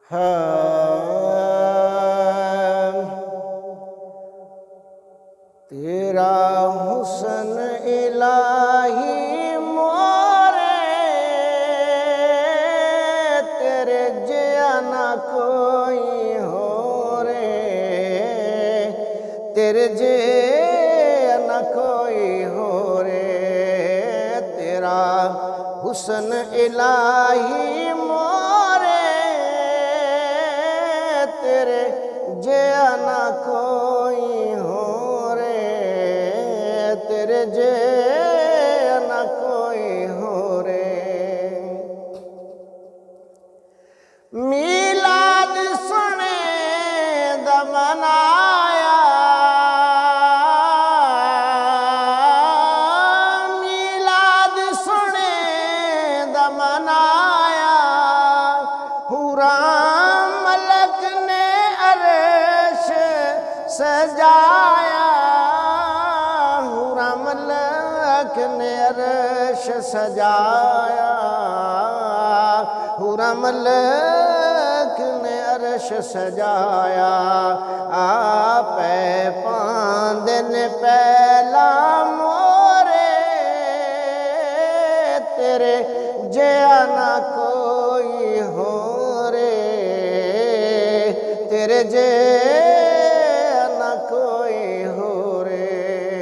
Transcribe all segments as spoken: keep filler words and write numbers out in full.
तेरा हुस्न इलाही मोरे, तेरे जिया ना कोई हो रे, तेरे जिया ना कोई हो रे। तेरा हुस्न इलाही मोरे, तेरे जिया ना कोई हो रे, तेरे जिया ना कोई हो रे। मीलाद सुने दा मनाया, मीलाद सुने दा मनाया, हुराम मलक ने अर्श सजाया, हुराम मलक ने अर्श सजाया, हुराम मलक ने अर्श सजाया। आप पांदन पहला मोरे, तेरे जिया ना कोई हो रे, तेरे जिया ना कोई हो रे।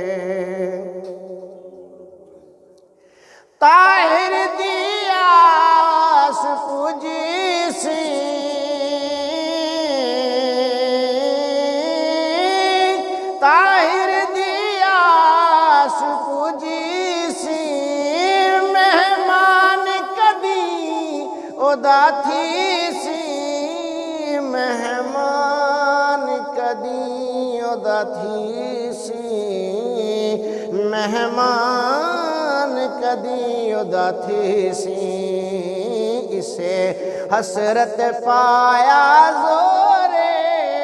ताहिर दियास पूजी सी, ताहिर दियास पूजी सी, मेहमान कदी ओदा थी सी, मेहमान कदी ओदा थी सी, मेहमान कदी ओदा थी सी। इसे हसरत पाया जोरे,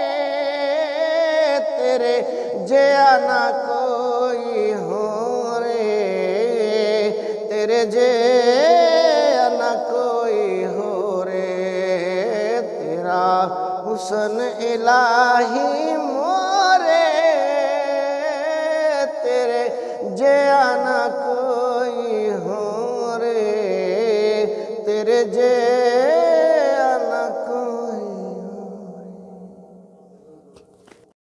तेरे जिया ना कोई हो रे, तेरे जिया ना कोई हो रे। तेरा हुस्न इलाही मोरे, तेरे जिया ना